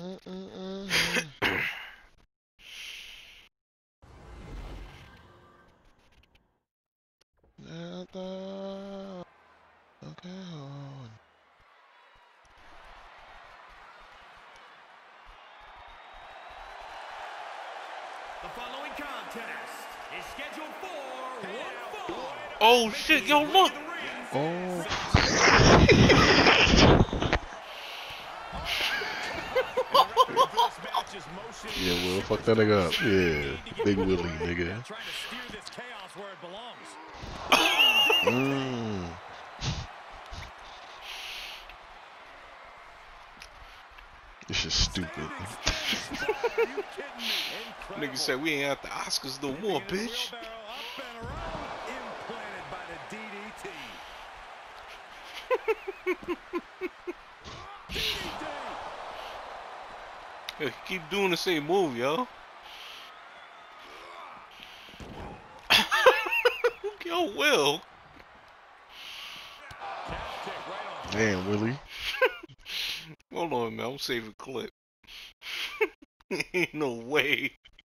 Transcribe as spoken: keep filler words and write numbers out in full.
The following contest is scheduled for one fall. Oh shit, yo look! Oh. Yeah, well, fuck that nigga up. Yeah, Big Willie, nigga. Mm. This is stupid. Nigga said we ain't at the Oscars no more, bitch. Hey, keep doing the same move, yo. Yo, Will. Damn, Willie. Hold on, man. I'm saving clip. Ain't no way.